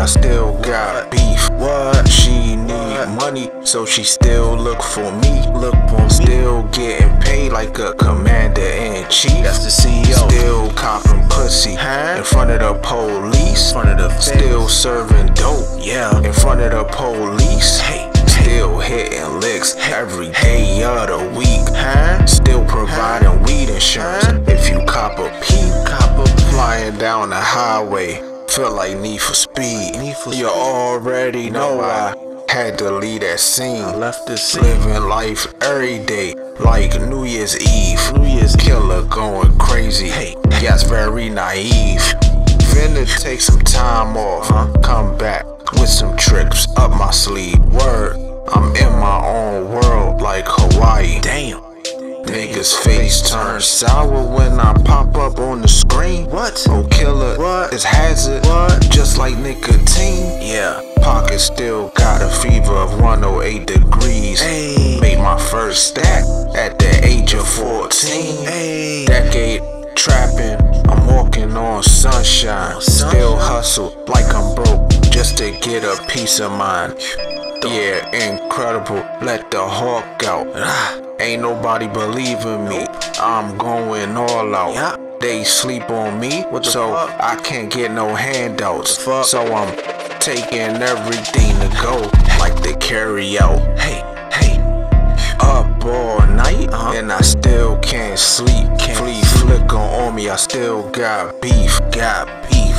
still got beef. What? She need money, so she still look for me. Still getting paid like a commander-in-chief. That's the CEO. Still copping pussy in front of the police. In front of the Still serving dope, yeah, in front of the police. Hey, still hitting licks every day of the week. Still providing weed insurance if you cop a peep. Flying down the highway, feel like Need for Speed. You already know I had to leave that scene. left the scene. Living life every day like New Year's Eve. Killer going crazy. Yes, very naive. Finna take some time off, come back with some tricks up my sleeve. Word, I'm in my own world like Hawaii. Damn. Niggas' face turn sour when I pop up on the screen. What? Oh, killer, What? It's hazard, just like nicotine. Yeah. Pocket still got a fever of 108 degrees. Hey. Made my first stack at the age of 14. Hey. Decade trapping, I'm walking on sunshine. Still hustle like I'm broke just to get a peace of mind. Yeah, incredible, let the hawk out. Ain't nobody believing me, I'm going all out. They sleep on me, so I can't get no handouts. So I'm taking everything to go, like the carry out. Hey. Up all night, and I still can't sleep. Flea flicker on me, I still got beef.